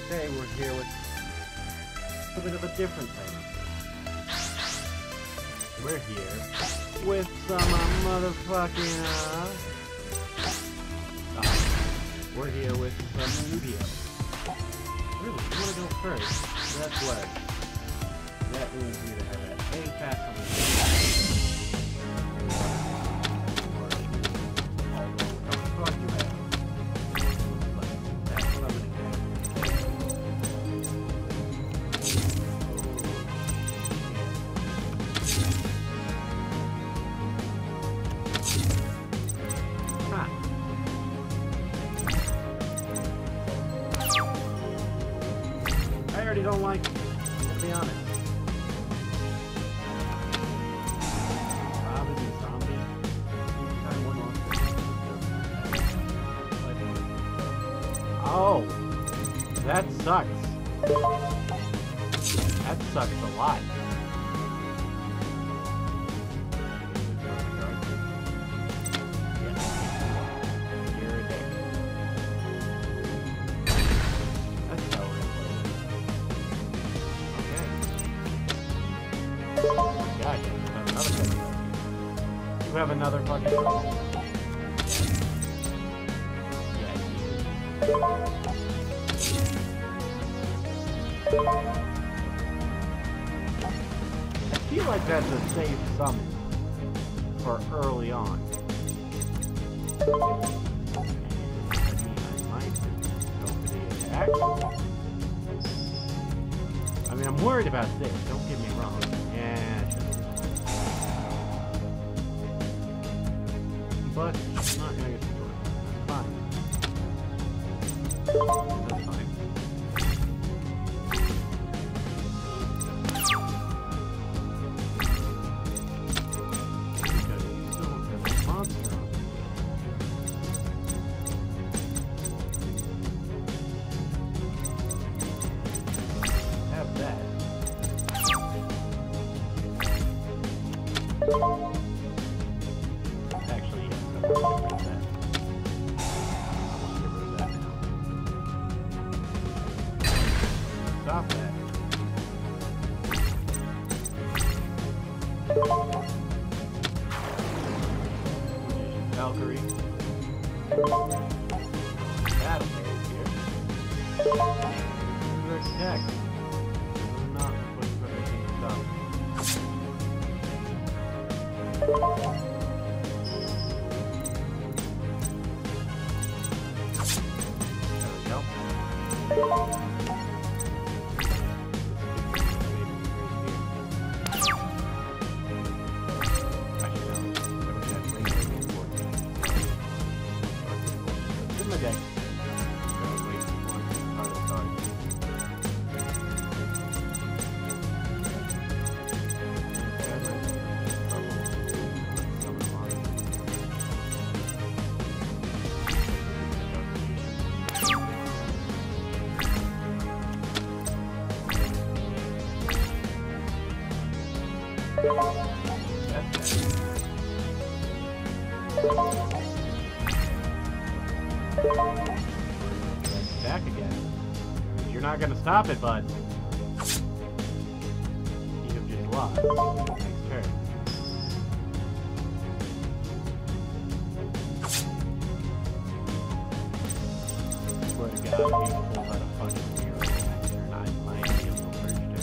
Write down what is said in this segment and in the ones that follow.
Today we're here with a bit of a different thing. We're here with some motherfucking we're here with some Yugioh. Really, you wanna go first? That's what. That means you to have an A pass on the I already don't like it, to be honest. Robin and Zombie. Oh, that sucks. That sucks a lot. You're a dick. That's how we're gonna play it. Okay. Oh my god, you have another fucking roll. Yeah, I feel like that's a safe summon for early on. I might go for the attack. I mean, I'm worried about this, don't get me wrong. Yeah, but I'm not gonna get destroyed. Fine. That's fine. Because you still have a monster on you. Have that. Actually, yes, I'm going to get rid of that. I want to get rid of that now. Stop that. Valkyrie. Battle phase here. Your attack. I'm not looking for anything to stop. There we go. Back again. You're not gonna stop it, bud. You have just lost. Next turn. Swear to God, if he pulls out a fucking zero next turn, I might be able to first turn.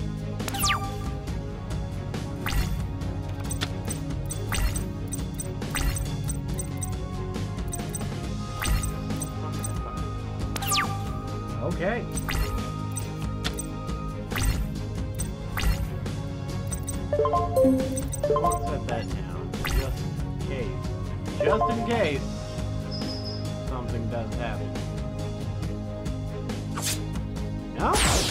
Okay. I'll set that down, just in case. Just in case something does happen. No?